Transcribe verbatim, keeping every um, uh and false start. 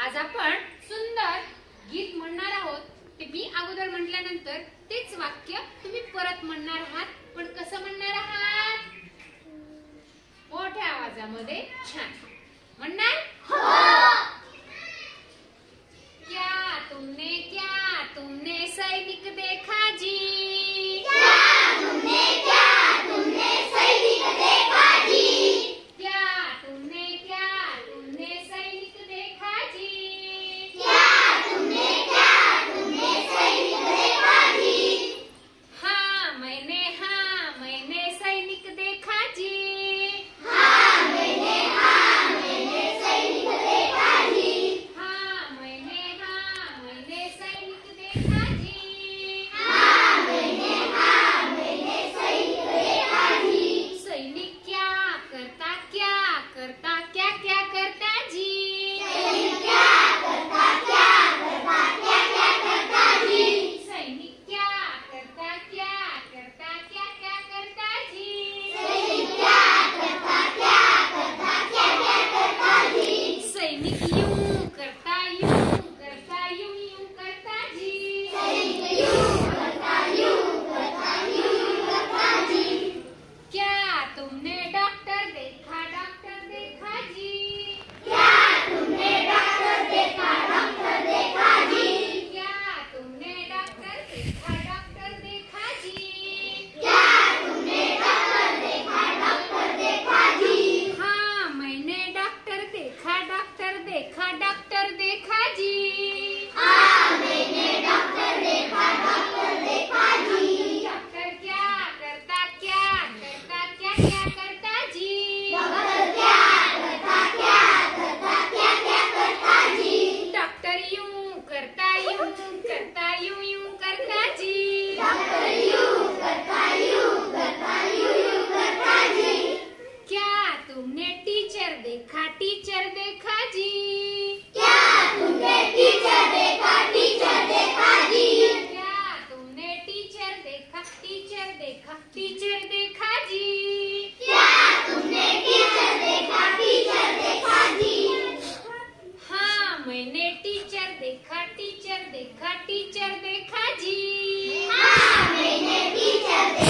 आज आपण सुंदर गीत म्हणणार आहोत। ते मी अगोदर म्हटल्यानंतर तेच वाक्य तुम्ही परत म्हणणार आहात, पण कसं म्हणणार आहात? मोठ्या आवाजामध्ये। छान म्हणणार? हो। क्या तुमने क्या तुमने सैनिक देखा जी? क्या तुमने क्या तुमने सैनिक देखा जी? क्या तुमने क्या तुमने सैनिक देखा जी? क्या तुमने क्या तुमने सैनिक देखा जी? हाँ मैंने हाँ मैंने सैनिक देखा जी। हाँ मैंने हाँ मैंने सैनिक देखा जी। हाँ मैंने हाँ मैंने सैनिक देखा जी। हाँ मैंने हाँ मैंने सैनिक देखा जी। सैनिक क्या करता क्या करता क्या क्या करता जी? सैनिक क्या करता क्या करता क्या क्या करता जी? सैनिक क्या करता क्या करता क्या क्या करता जी? सैनिक क्या करता क्या करता क्या क्या करता जी? सैनिक यूं करता यूं करता यूं यूं करता जी। सैनिक यूं करता यूं करता यूं यूं करता जी। क्या तुमने डॉक्टर देखा डॉक्टर देखा जी? क्या तुमने डॉक्टर देखा डॉक्टर देखा जी? क्या तुमने डॉक्टर देखा डॉक्टर देखा जी? क्या तुमने डॉक्टर देखा डॉक्टर देखा जी? हाँ मैंने डॉक्टर देखा डॉक्टर देखा डॉक्टर देखा जी। हाँ मैंने डॉक्टर देखा डॉक्टर देखा जी। डॉक्टर क्या करता क्या करता क्या क्या करता जी? डॉक्टर क्या करता क्या करता क्या क्या करता जी? डॉक्टर यूं करता यूं करता यूं यूं करता जी। डॉक्टर यूं करता यूं करता यूं यूं करता जी। क्या तुमने टीचर देखा टीचर देखा जी? क्या तुमने टीचर देखा टीचर देखा जी? क्या तुमने टीचर देखा टीचर देखा टीचर देखा जी? क्या तुमने टीचर देखा टीचर देखा जी? हाँ मैंने टीचर देखा टीचर देखा टीचर देखा जी। हाँ मैंने टीचर देखा